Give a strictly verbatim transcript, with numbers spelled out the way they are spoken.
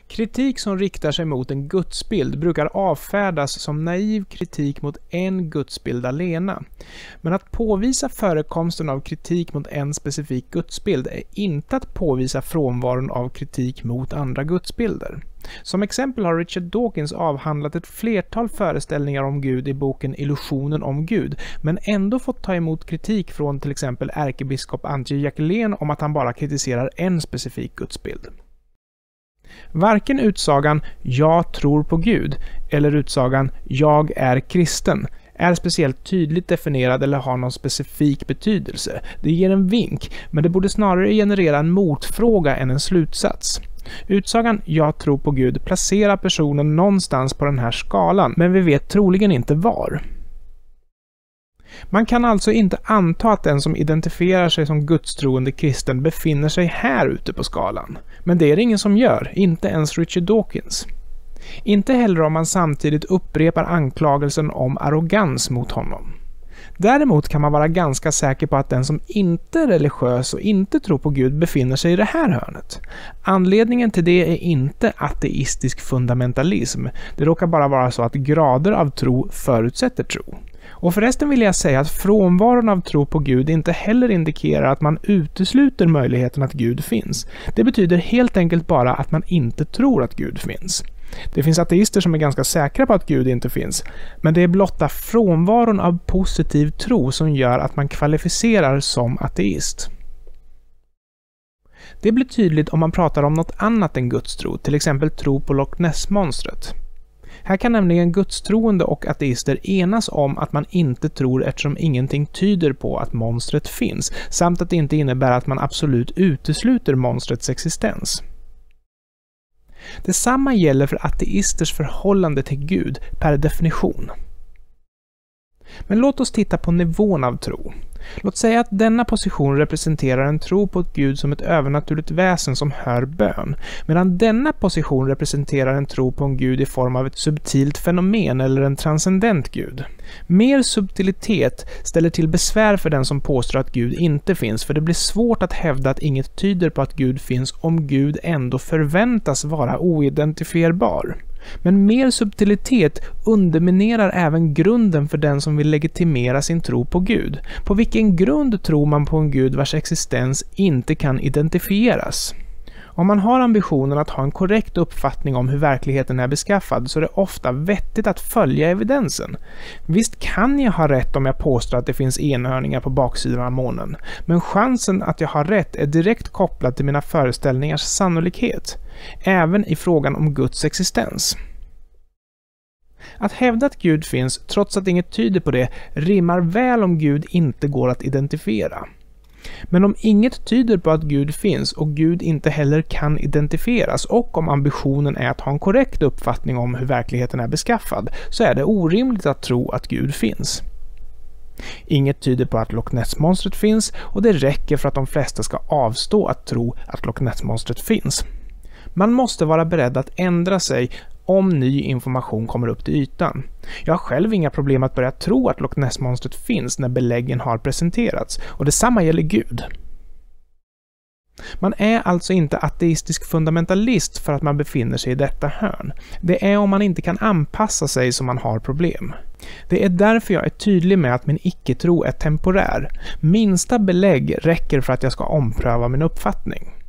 Kritik som riktar sig mot en gudsbild brukar avfärdas som naiv kritik mot en gudsbild alena. Men att påvisa förekomsten av kritik mot en specifik gudsbild är inte att påvisa frånvaron av kritik mot andra gudsbilder. Som exempel har Richard Dawkins avhandlat ett flertal föreställningar om Gud i boken Illusionen om Gud, men ändå fått ta emot kritik från till exempel ärkebiskop Antje Jackelén om att han bara kritiserar en specifik gudsbild. Varken utsagan "jag tror på Gud" eller utsagan "jag är kristen" är speciellt tydligt definierad eller har någon specifik betydelse. Det ger en vink, men det borde snarare generera en motfråga än en slutsats. Utsagan "jag tror på Gud" placerar personen någonstans på den här skalan, men vi vet troligen inte var. Man kan alltså inte anta att den som identifierar sig som gudstroende kristen befinner sig här ute på skalan. Men det är det ingen som gör, inte ens Richard Dawkins. Inte heller om man samtidigt upprepar anklagelsen om arrogans mot honom. Däremot kan man vara ganska säker på att den som inte är religiös och inte tror på Gud befinner sig i det här hörnet. Anledningen till det är inte ateistisk fundamentalism. Det råkar bara vara så att grader av tro förutsätter tro. Och förresten vill jag säga att frånvaron av tro på Gud inte heller indikerar att man utesluter möjligheten att Gud finns. Det betyder helt enkelt bara att man inte tror att Gud finns. Det finns ateister som är ganska säkra på att Gud inte finns, men det är blotta frånvaron av positiv tro som gör att man kvalificerar som ateist. Det blir tydligt om man pratar om något annat än gudstro, till exempel tro på Loch Ness-monstret. Här kan nämligen gudstroende och ateister enas om att man inte tror eftersom ingenting tyder på att monstret finns, samt att det inte innebär att man absolut utesluter monstrets existens. Detsamma gäller för ateisters förhållande till Gud per definition. Men låt oss titta på nivån av tro. Låt säga att denna position representerar en tro på ett Gud som ett övernaturligt väsen som hör bön, medan denna position representerar en tro på en Gud i form av ett subtilt fenomen eller en transcendent Gud. Mer subtilitet ställer till besvär för den som påstår att Gud inte finns, för det blir svårt att hävda att inget tyder på att Gud finns om Gud ändå förväntas vara oidentifierbar. Men mer subtilitet underminerar även grunden för den som vill legitimera sin tro på Gud. På vilken grund tror man på en Gud vars existens inte kan identifieras? Om man har ambitionen att ha en korrekt uppfattning om hur verkligheten är beskaffad så är det ofta vettigt att följa evidensen. Visst kan jag ha rätt om jag påstår att det finns enhörningar på baksidan av månen, men chansen att jag har rätt är direkt kopplad till mina föreställningars sannolikhet, även i frågan om Guds existens. Att hävda att Gud finns trots att inget tyder på det rimmar väl om Gud inte går att identifiera. Men om inget tyder på att Gud finns och Gud inte heller kan identifieras och om ambitionen är att ha en korrekt uppfattning om hur verkligheten är beskaffad så är det orimligt att tro att Gud finns. Inget tyder på att Loch Ness-monstret finns och det räcker för att de flesta ska avstå att tro att Loch Ness-monstret finns. Man måste vara beredd att ändra sig om ny information kommer upp till ytan. Jag har själv inga problem att börja tro att Loch Ness-monstret finns när beläggen har presenterats, och detsamma gäller Gud. Man är alltså inte ateistisk fundamentalist för att man befinner sig i detta hörn. Det är om man inte kan anpassa sig som man har problem. Det är därför jag är tydlig med att min icke-tro är temporär. Minsta belägg räcker för att jag ska ompröva min uppfattning.